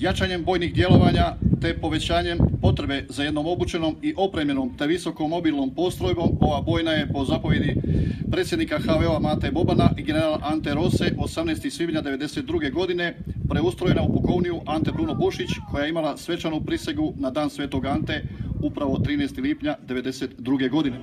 Jačanjem bojnih djelovanja te povećanjem potrebe za jednom obučenom i opremljenom te visokomobilnom postrojbom, ova bojna je po zapovjedi predsjednika HVO-a Mate Bobana i generala Ante Rose 18. svibnja 1992. godine preustrojena u pukovniju Ante Bruno Bušić koja je imala svečanu prisegu na dan Svetog Ante upravo 13. lipnja 1992. godine.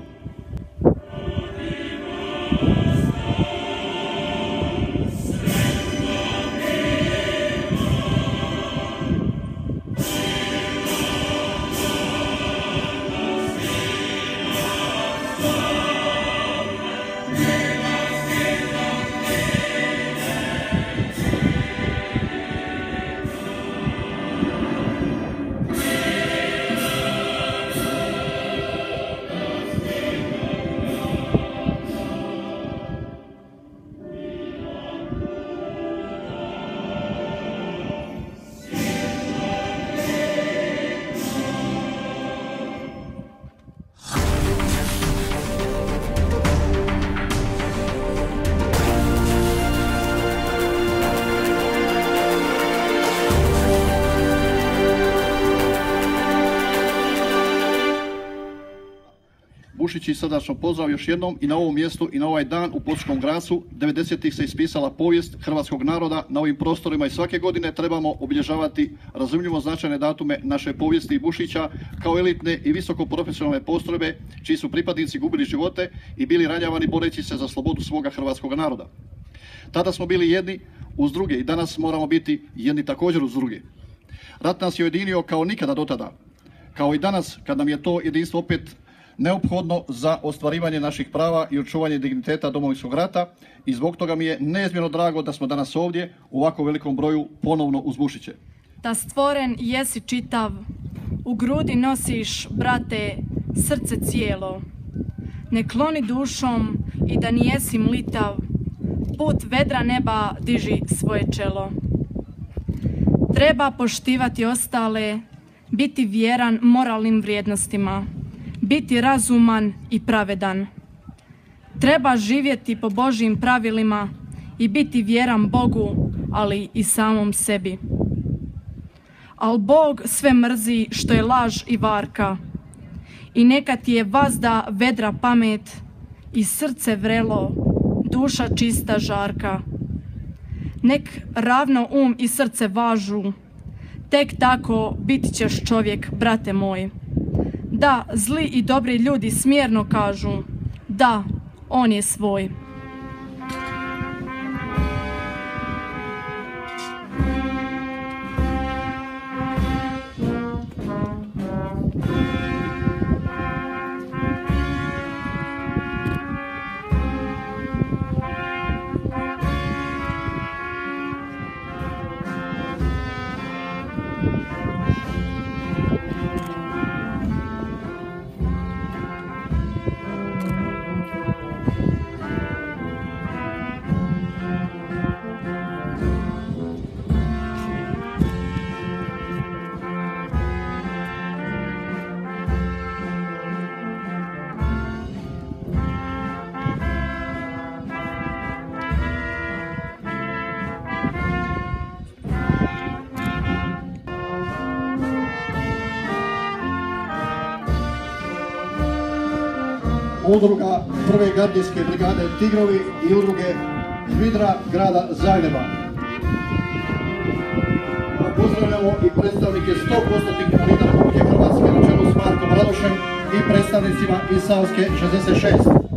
Bušići srdačno pozdrav još jednom i na ovom mjestu i na ovaj dan u Podskom Grasu. 90-ih se ispisala povijest hrvatskog naroda na ovim prostorima i svake godine trebamo obilježavati razumljivo značajne datume naše povijesti i Bušića kao elitne i visoko profesionalne postrojbe čiji su pripadnici gubili živote i bili ranjavani boreći se za slobodu svoga hrvatskog naroda. Tada smo bili jedni uz druge i danas moramo biti jedni također uz druge. Rat nas je ujedinio kao nikada do tada, kao i danas kad nam je to jedinstvo opet neophodno za ostvarivanje naših prava i očuvanje digniteta Domovinskog rata i zbog toga mi je neizmjerno drago da smo danas ovdje u ovako velikom broju ponovno uz Bušiće. Da stvoren jesi čitav, u grudi nosiš, brate, srce cijelo. Ne kloni dušom i da nijesi mlitav, put vedra neba diži svoje čelo. Treba poštivati ostale, biti vjeran moralnim vrijednostima, biti razuman i pravedan. Treba živjeti po Božjim pravilima i biti vjeran Bogu, ali i samom sebi. Al Bog sve mrzi što je laž i varka i neka ti je vazda vedra pamet i srce vrelo, duša čista žarka. Nek ravno i srce važu, tek tako bit ćeš čovjek, brate moj. Da, zli i dobri ljudi smjerno kažu, da, on je svoj. Udruga prve gardijske brigade Tigrovi i udruge HVIDRA grada Zagreba. Pozdravljamo i predstavnike 100% invalida Republike Hrvatske na čelu s Markom Radošem i predstavnicima iz Savske 66.